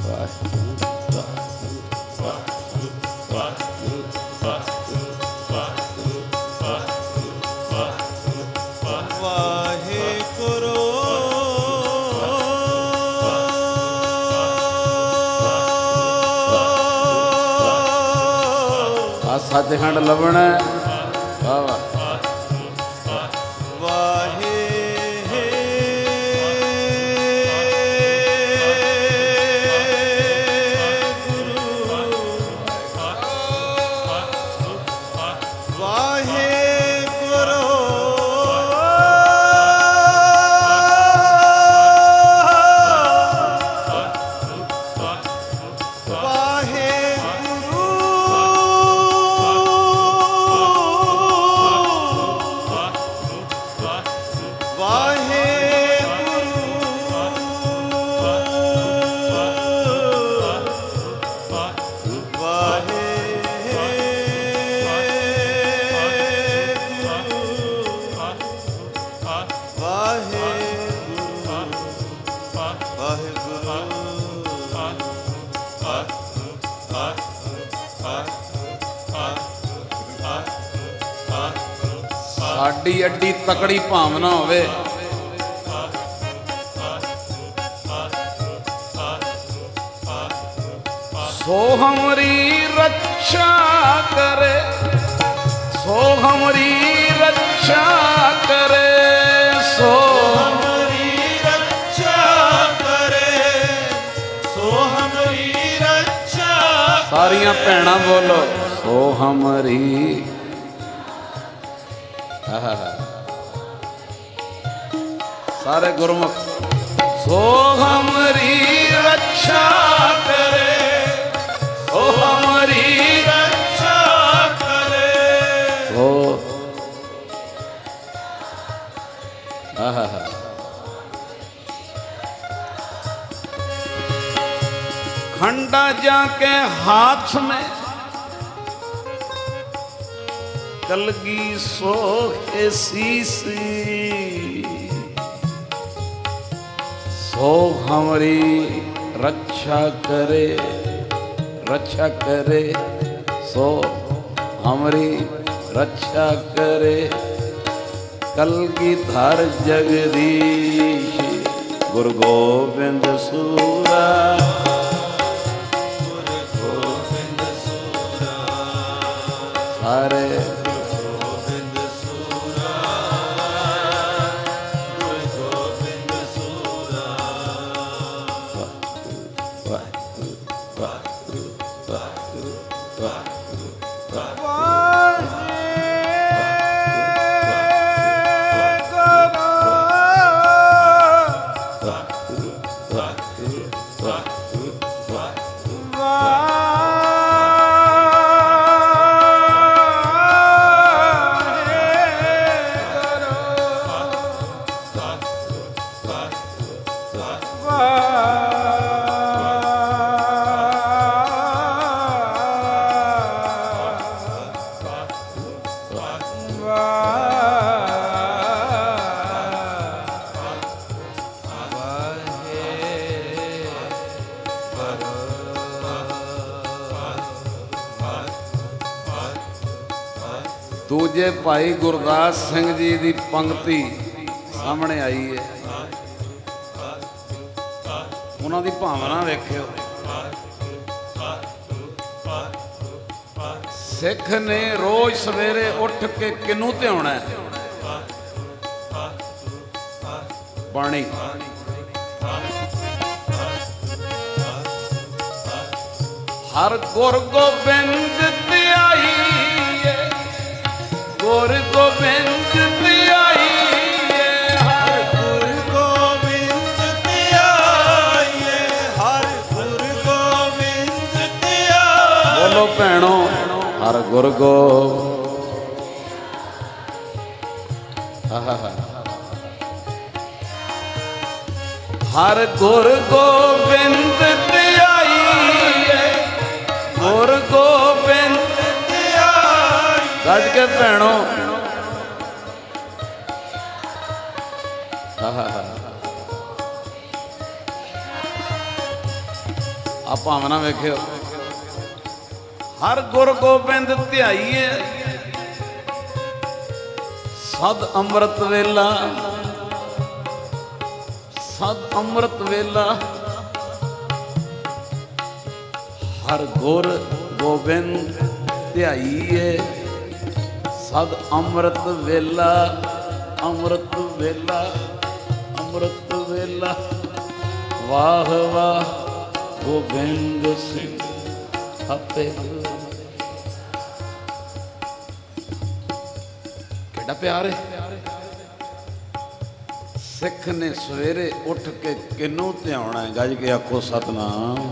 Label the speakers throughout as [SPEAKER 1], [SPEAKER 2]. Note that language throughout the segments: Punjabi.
[SPEAKER 1] सचखंड लभना वाह वाह साडी एडी तकड़ी भावना होवे सो हमारी रक्षा करे, सो हमारी रक्षा करे, सो
[SPEAKER 2] हमारी रक्षा करे, सो हमारी रक्षा।
[SPEAKER 1] सारियां भैणां बोलो सो हमारी। सारे गुरमुख सो हमारी रक्षा करे, सो हमारी
[SPEAKER 2] रक्षा करे।
[SPEAKER 1] ओ खंडा जाके हाथ में कलगी सो शीशी, सो हमारी रक्षा करे, रक्षा करे, सो हमारी रक्षा करे। कलगीधर जगदीश गुरु गोविंद सूरा,
[SPEAKER 2] गुरु गोविंद सूरा
[SPEAKER 1] सारे दूजे भाई गुरदास सिंह जी की पंक्ति सामने आई है, उन्होंने भावना वेख्यो। सिख ने रोज सवेरे उठ के किनू ध्याना है? बाणी। हर गुर गोबिंद ध्याई, गुर गोबिंद ध्याई,
[SPEAKER 2] हर गुर गोबिंद ध्याई, हर गुर गोबिंद ध्याई।
[SPEAKER 1] बोलो भैणों हर गुर गो। हर गुर गोबिंद ध्याई, गुर गोबिंद ध्याई। गज के भैणों ਆ ਭਾਵਨਾ ਵੇਖਿਓ। ਹਰ ਗੁਰ ਗੋਬਿੰਦ ਧਿਆਈਏ ਸਦ ਅੰਮ੍ਰਿਤ ਵੇਲਾ, ਸਦ ਅੰਮ੍ਰਿਤ ਵੇਲਾ। ਹਰ ਗੁਰ ਗੋਬਿੰਦ ਧਿਆਈਏ ਸਦ ਅੰਮ੍ਰਿਤ ਵੇਲਾ, ਅੰਮ੍ਰਿਤ ਵੇਲਾ, ਅੰਮ੍ਰਿਤ ਵੇਲਾ। ਵਾਹ ਵਾਹ ਗੋਬਿੰਦ ਸਿੰਘ ਆਪੇ। ਕਿਹੜਾ ਪਿਆਰ ਹੈ। ਸਿੱਖ ਨੇ ਸਵੇਰੇ ਉੱਠ ਕੇ ਕਿਹਨੂੰ ਧਿਆਉਣਾ ਹੈ? ਗੱਜ ਕੇ ਆਖੋ ਸਤਨਾਮ।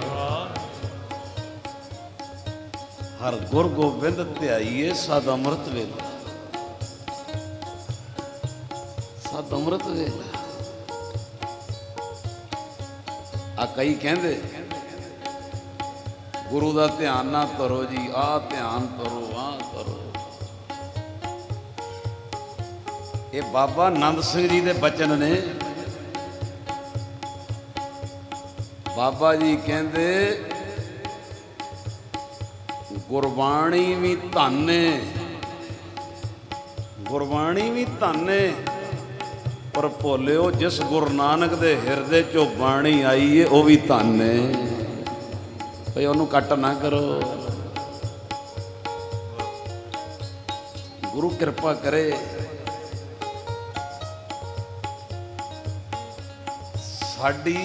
[SPEAKER 1] ਹਰ ਗੁਰ ਗੋਬਿੰਦ ਧਿਆਈਏ ਸਦ ਅੰਮ੍ਰਿਤ ਵੇਲਾ, ਸਦ ਅੰਮ੍ਰਿਤ ਵੇਲਾ। ਆ ਕਈ ਕਹਿੰਦੇ ਗੁਰੂ ਦਾ ਧਿਆਨ ਨਾ ਧਰੋ ਜੀ, ਆਹ ਧਿਆਨ ਧਰੋ, ਆਹ ਧਰੋ। ਇਹ ਬਾਬਾ ਆਨੰਦ ਸਿੰਘ ਜੀ ਦੇ ਬਚਨ ਨੇ। ਬਾਬਾ ਜੀ ਕਹਿੰਦੇ ਗੁਰਬਾਣੀ ਵੀ ਧੰਨ ਏ, ਗੁਰਬਾਣੀ ਵੀ ਧੰਨ ਏ, ਪਰ ਭੋਲਿਓ ਜਿਸ ਗੁਰੂ ਨਾਨਕ ਦੇ ਹਿਰਦੇ ਚੋਂ ਬਾਣੀ ਆਈ ਏ ਉਹ ਵੀ ਧੰਨ ਏ। ਭਈ ਉਹਨੂੰ ਕੱਟ ਨਾ ਕਰੋ। ਗੁਰੂ ਕਿਰਪਾ ਕਰੇ ਸਾਡੀ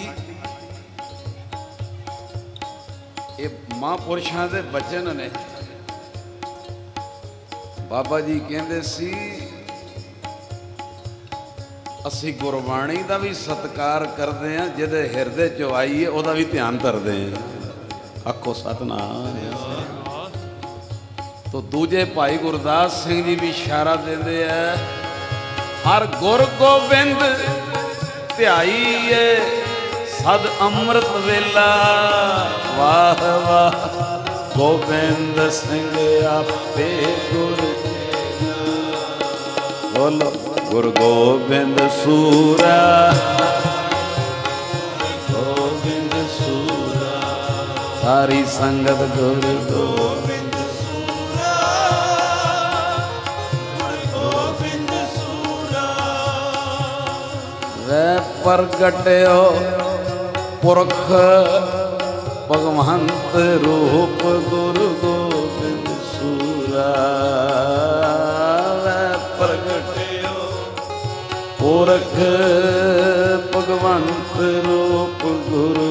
[SPEAKER 1] ਇਹ ਮਹਾਂਪੁਰਸ਼ਾਂ ਦੇ ਬਚਨ ਨੇ। ਬਾਬਾ ਜੀ ਕਹਿੰਦੇ ਸੀ ਅਸੀਂ ਗੁਰਬਾਣੀ ਦਾ ਵੀ ਸਤਿਕਾਰ ਕਰਦੇ ਹਾਂ, ਜਿਹਦੇ ਹਿਰਦੇ ਚੋਂ ਆਈ ਹੈ ਉਹਦਾ ਵੀ ਧਿਆਨ ਧਰਦੇ ਹਾਂ। ਆਖੋ ਸਤਨਾਮ। ਤੋ ਦੂਜੇ ਭਾਈ ਗੁਰਦਾਸ ਸਿੰਘ ਜੀ ਵੀ ਇਸ਼ਾਰਾ ਦਿੰਦੇ ਆ, ਹਰ ਗੁਰ ਗੋਬਿੰਦ ਧਿਆਈਏ ਸਦ ਅੰਮ੍ਰਿਤ ਵੇਲਾ। ਵਾਹ ਵਾਹ ਗੋਬਿੰਦ ਸਿੰਘ ਆਪੇ ਗੁਰ। ਬੋਲੋ ਗੁਰ ਗੋਬਿੰਦ ਸੂਰਾ, ਗੋਬਿੰਦ ਸੂਰਾ। ਸਾਰੀ ਸੰਗਤ ਗੁਰ ਗੋਬਿੰਦ ਸੂਰਾ, ਗੁਰ ਗੋਬਿੰਦ ਸੂਰਾ। ਵੈ ਪ੍ਰਗਟਿਓ ਪੁਰਖ ਭਗਵੰਤ ਰੂਪ ਗੁਰੂ ਗੋਬਿੰਦ ਸੂਰਾ। ਵੈ ਪ੍ਰਗਟਿਓ ਪੁਰਖ ਭਗਵੰਤ ਰੂਪ ਗੁਰੂ